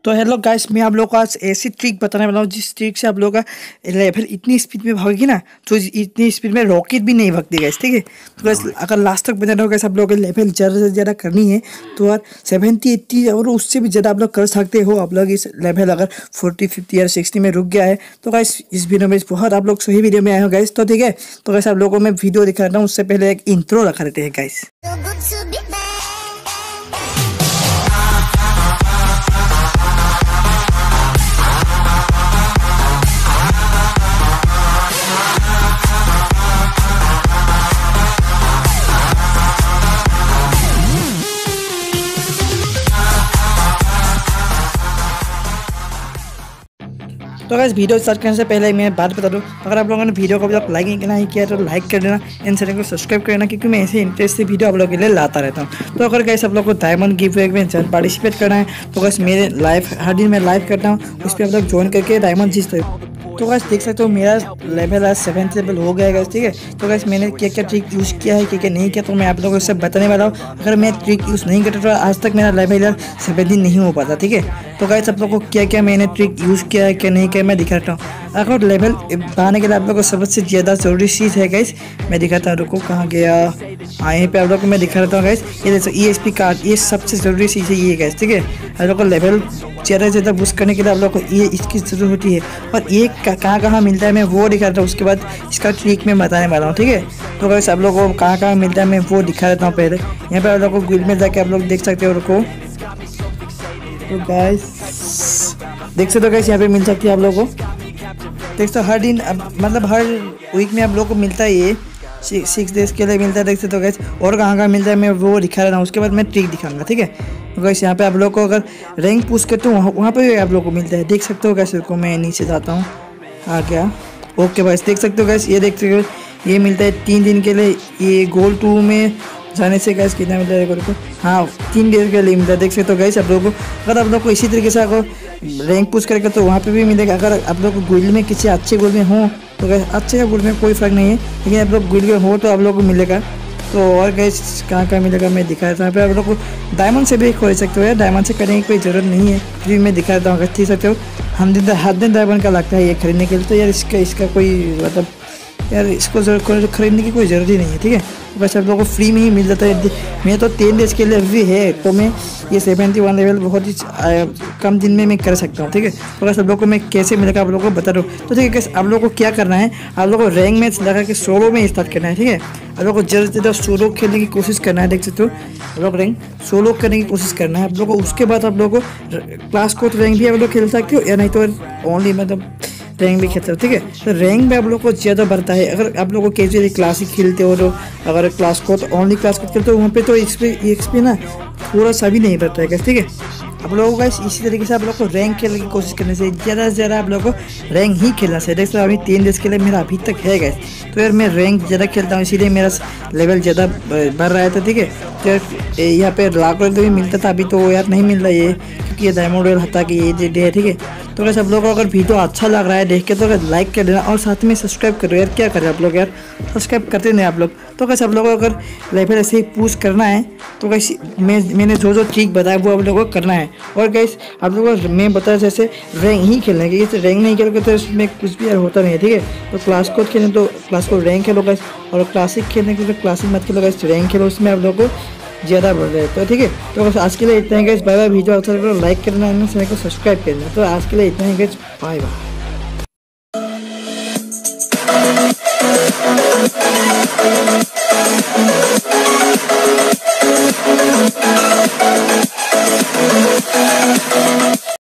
तो hello guys, मैं आप लोगों को आज ऐसी ट्रिक बताने वाला हूँ जिस ट्रिक से आप लोगों का लेवल इतनी स्पीड में भागेगी ना, तो इतनी स्पीड में रॉकेट भी नहीं भागती गाइस। ठीक है, तो गाइस अगर लास्ट तक बना रहो गाइस, आप लोगों को लेवल ज़्यादा से ज़्यादा करनी है तो यार 70 80 और उससे भी ज़्यादा आप लोग कर सकते हो। आप लोग इस लेवल अगर 40 50 या 60 में रुक गया है तो गाइस इस वीडियो में बहुत आप लोग सही वीडियो में आए हो गाइस। तो ठीक है, तो गाइस आप लोगों को मैं वीडियो दिखा रहा हूँ, उससे पहले एक इंट्रो रखा रहते हैं गाइस। तो गाइस वीडियो स्टार्ट करने से पहले मैं बात बता दूं, अगर आप लोगों ने वीडियो को अभी तक लाइक नहीं किया तो लाइक कर देना, एंड चैनल को सब्सक्राइब कर देना, क्योंकि मैं ऐसे इंटरेस्टिंग वीडियो आप लोगों के लिए लाता रहता हूं। तो अगर गाइस आप लोग को डायमंड गिव में पार्टिसिपेट करना है तो गाइस मेरे लाइव हर दिन मैं लाइव करता हूँ, उस पर आप लोग ज्वाइन करके डायमंड जीत सकते हो। तो गाइस देख सकते हो मेरा लेवल आज 7th लेवल हो गया गाइस। ठीक है, तो गाइस मैंने क्या क्या ट्रिक यूज़ किया है, क्या क्या नहीं किया, तो मैं आप लोगों से बताने वाला हूँ। अगर मैं ट्रिक यूज़ नहीं करता तो आज तक मेरा लेवल 17 नहीं हो पाता। ठीक है, तो गाइस आप लोगों को क्या क्या मैंने ट्रिक यूज़ किया है, क्या नहीं किया, मैं दिखाता हूँ। अगर लेवल पाने के लिए आप लोगों को सबसे ज़्यादा जरूरी चीज़ है गाइस, मैं दिखाता हूँ। रुको, कहाँ गया? हाँ, यहीं पे आप लोगों को मैं दिखा रहा हूँ गाइस। ये देखो EXP कार्ड, ये सबसे ज़रूरी चीज़ है ये गाइस। ठीक है, आप लोगों को लेवल ज़्यादा से ज़्यादा बूस्ट करने के लिए आप लोगों को ये इसकी ज़रूरत होती है, और ये कहाँ कहाँ मिलता है मैं वो दिखाता हूँ, उसके बाद इसका ट्रिक मैं बताने वाला हूँ। ठीक है, तो गाइस आप लोगों को कहाँ कहाँ मिलता है मैं वो दिखा देता हूँ। पहले यहाँ पर आप लोगों को गुइल्ड में जाके आप लोग देख सकते हो। रुको, तो गाइस देख सकते हो गाइस, यहाँ पे मिल सकती है आप लोगों को। देख सकते हो हर दिन मतलब हर वीक में आप लोगों को मिलता है, ये 6 डेज के लिए मिलता है। देख सकते हो गाइस, और कहाँ कहाँ मिलता है मैं वो दिखा रहा हूँ, उसके बाद मैं ट्रिक दिखाऊंगा। ठीक है, तो गाइस यहाँ पे आप लोग को अगर रैंक पुश करते हो वहाँ पे भी आप लोग को मिलता है। देख सकते हो गाइस, को मैं नीचे जाता हूँ, आ गया। ओके गाइस, देख सकते हो गाइस, ये देख सकते हो ये मिलता है 3 दिन के लिए। ये गोल्ड 2 में जाने से गाइस कितना मिलता है को? हाँ, 3 डेज के लिए मिलता है। देख सकते हो गाइस आप लोगों को, अगर आप लोग को इसी तरीके से अगर रैंक पुश करेगा तो वहाँ पे भी मिलेगा। अगर आप लोग गोल्ड में किसी अच्छे गोल्ड में हो तो गाइस अच्छे गोल्ड में कोई फ़र्क नहीं है, लेकिन आप लोग गोल्ड में हो तो आप लोग को मिलेगा। तो और गाइस कहाँ कहाँ मिलेगा मैं दिखा देता हूँ। यहाँ पे आप लोग को डायमंड से भी खरीद सकते हो यार, डायमंड से करने की कोई ज़रूरत नहीं है, फ्री में दिखा देता हूँ। अगर ठीक सकते हो, हर दिन डायमंड का लगता है ये खरीदने के लिए, तो यार इसका कोई मतलब यार इसको खरीदने की कोई ज़रूरत ही नहीं है। ठीक है, तो बस आप लोगों को फ्री में ही मिल जाता है। मैं तो 10 डेज के लिए भी है, तो मैं ये 71 लेवल बहुत ही कम दिन में मैं कर सकता हूँ। ठीक है, तो बस आप लोगों को मैं कैसे मिलेगा आप लोगों को बता रहा हूँ। तो ठीक है, आप लोगों को क्या करना है, आप लोगों को रैंक मैच लगा के सोलो में स्टार्ट करना है। ठीक है, आप लोगों को ज़्यादा से ज़्यादा सोलो खेलने की कोशिश करना है। देख सकते हो आप लोग रैंक सोलो करने की कोशिश करना है आप लोगों को। उसके बाद आप लोगों को क्लास कोड रैंक भी आप लोग खेल सकते हो, या नहीं तो ओनली मतलब रैंक भी खेलते हो। ठीक है, तो रैंक में आप लोग को ज़्यादा बढ़ता है। अगर आप लोग को कैजुअली क्लासिक खेलते हो तो अगर क्लास को तो ओनली क्लास को खेलते हो वहाँ पे तो एक्सपी ना थोड़ा सा भी नहीं बढ़ता है। ठीक है, आप लोगों को इसी तरीके से आप लोग को रैंक खेलने की कोशिश करने से ज़्यादा से ज़्यादा आप लोग को रैंक ही खेलना चाहिए। देखते अभी 3 डेज के लिए मेरा अभी तक है गाइस, तो यार मैं रैंक ज़्यादा खेलता हूँ, इसीलिए मेरा लेवल ज़्यादा बढ़ रहा था। ठीक है, तो यहाँ पे लाख रॉयल तो भी मिलता था, अभी तो यार नहीं मिल रहा है क्योंकि ये डायमंड रॉयल हटा कि ये डे है। ठीक है, तो गाइस आप लोगों को अगर वीडियो अच्छा लग रहा है देख के तो लाइक कर देना, और साथ में सब्सक्राइब करो यार। क्या करें आप लोग यार, सब्सक्राइब करते नहीं आप लोग। तो गाइस आप लोगों को अगर लेवल ऐसे ही पुश करना है तो गाइस मैंने जो ट्रिक बताया वो आप लोगों को करना है। और गाइस आप लोगों को मैं बताया जैसे रैंक ही खेलना है, क्योंकि रैंक नहीं खेलोगे तो इसमें कुछ भी यार होता नहीं है। ठीक है, तो क्लास कोड खेलें तो क्लास कोड रैंक खेलो गाइस, और क्लासिक खेलने के लिए क्लासिक मत खेलो गाइस, रैंक खेलो, उसमें आप लोगों को ज़्यादा बढ़ रहा है। तो ठीक है, तो बस आज के लिए इतना ही गाइस, बाय बाय। वीडियो अच्छा लगा तो लाइक करना, चैनल को सब्सक्राइब करना। तो आज के लिए इतना ही गाइस, बाय बाय।